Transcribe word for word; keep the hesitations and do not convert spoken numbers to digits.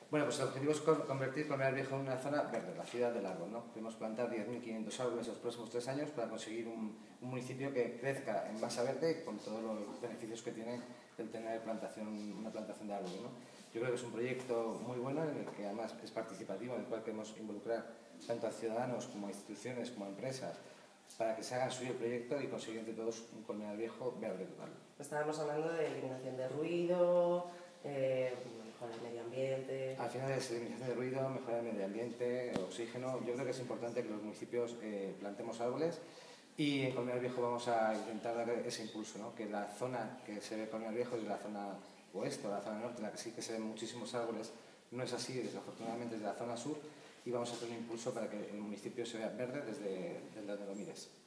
Bueno, pues el objetivo es convertir Colmenar Viejo en una zona verde, la ciudad del árbol, ¿no? Queremos plantar diez mil quinientos árboles en los próximos tres años para conseguir un, un municipio que crezca en masa verde con todos los beneficios que tiene el tener plantación, una plantación de árboles, ¿no? Yo creo que es un proyecto muy bueno, en el que además es participativo, en el cual queremos involucrar tanto a ciudadanos como a instituciones como a empresas para que se hagan suyo el proyecto y conseguir entre todos un Colmenar Viejo verde total. Estábamos hablando de eliminación de ruido, eh, mejora del medio ambiente... Al final es eliminación de ruido, mejora del medio ambiente, oxígeno. Yo creo que es importante que los municipios eh, plantemos árboles y en Colmenar Viejo vamos a intentar dar ese impulso, ¿no? Que la zona que se ve Colmenar Viejo es la zona oeste o la zona norte, en la que sí que se ven muchísimos árboles. No es así, desafortunadamente, desde la zona sur, y vamos a hacer un impulso para que el municipio se vea verde desde, desde donde lo mires.